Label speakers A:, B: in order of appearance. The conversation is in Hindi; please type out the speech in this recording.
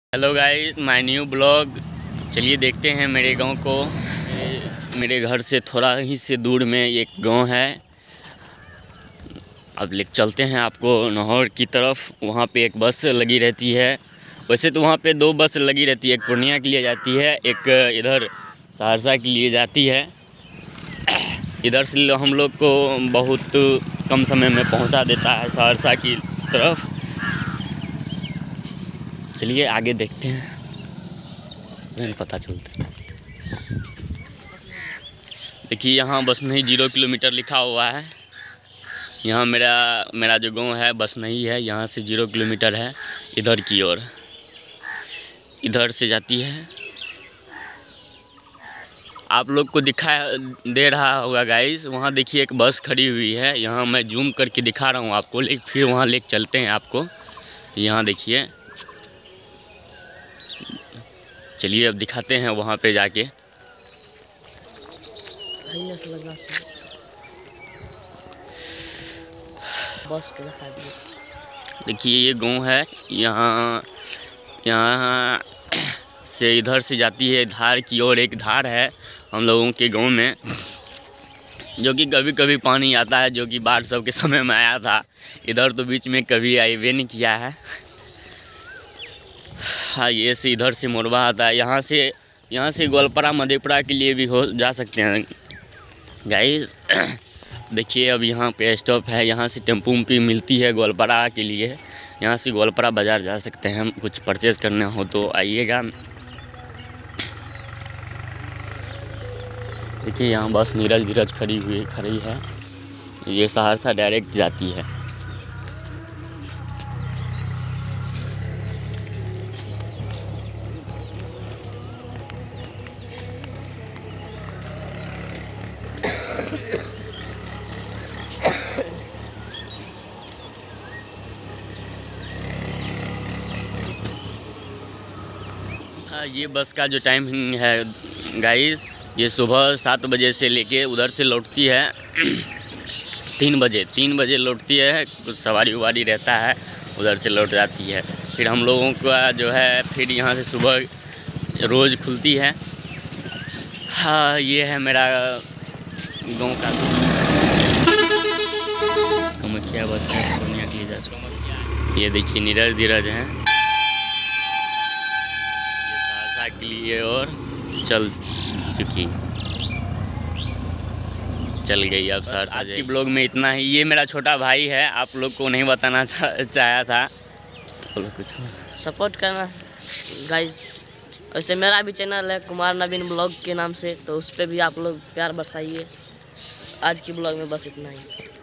A: Hello guys, my new blog. चलिए देखते हैं मेरे गांव को। मेरे घर से थोड़ा ही से दूर में एक गांव है। अब ले चलते हैं आपको नहर की तरफ। वहां पे एक बस लगी रहती है। वैसे तो वहां पे दो बस लगी रहती है, एक पूर्णिया के लिए जाती है, एक इधर सहरसा के लिए जाती है। इधर से हम लोग को बहुत कम समय में पहुंचा देता है सहरसा की तरफ। चलिए आगे देखते हैं, नहीं पता चलता। देखिए यहाँ बसन्ही 0 किलोमीटर लिखा हुआ है। यहाँ मेरा जो गांव है बसन्ही है, यहाँ से 0 किलोमीटर है इधर की ओर। इधर से जाती है। आप लोग को दिखा दे रहा होगा गाइस, वहाँ देखिए एक बस खड़ी हुई है। यहाँ मैं जूम करके दिखा रहा हूँ आपको, लेकिन फिर वहाँ लेके चलते हैं आपको। यहाँ देखिए, चलिए अब दिखाते हैं वहाँ पे जाके। देखिए ये गांव है। यहाँ से इधर से जाती है धार की ओर। एक धार है हम लोगों के गांव में, जो कि कभी कभी पानी आता है, जो कि बाढ़ सब के समय में आया था। इधर तो बीच में कभी आईवे नहीं किया है। हाँ, ये से इधर से मोरबा आता है। यहाँ से गोलपारा मधेपुरा के लिए भी हो जा सकते हैं गाइस। देखिए अब यहाँ पे स्टॉप है। यहाँ से टेम्पू भी मिलती है गोलपारा के लिए। यहाँ से गोलपारा बाज़ार जा सकते हैं। हम कुछ परचेज़ करना हो तो आइएगा। देखिए यहाँ बस नीरज खड़ी है। ये सहरसा डायरेक्ट जाती है। ये बस का जो टाइमिंग है गाइस, ये सुबह 7 बजे से लेके उधर से लौटती है 3 बजे लौटती है। कुछ सवारी उवारी रहता है, उधर से लौट जाती है। फिर हम लोगों का जो है फिर यहाँ से सुबह रोज़ खुलती है। हाँ, ये है मेरा गांव का कमख्या बस है, पूर्णिया के लिए जा सकते। ये देखिए नीरज धीरज हैं, के लिए और चल गई। अब सर आज की ब्लॉग में इतना ही। ये मेरा छोटा भाई है, आप लोग को नहीं बताना चाहा था। कुछ
B: सपोर्ट करना गाइस। वैसे मेरा भी चैनल है कुमार नवीन ब्लॉग के नाम से, तो उस पर भी आप लोग प्यार बरसाइए। आज की ब्लॉग में बस इतना ही।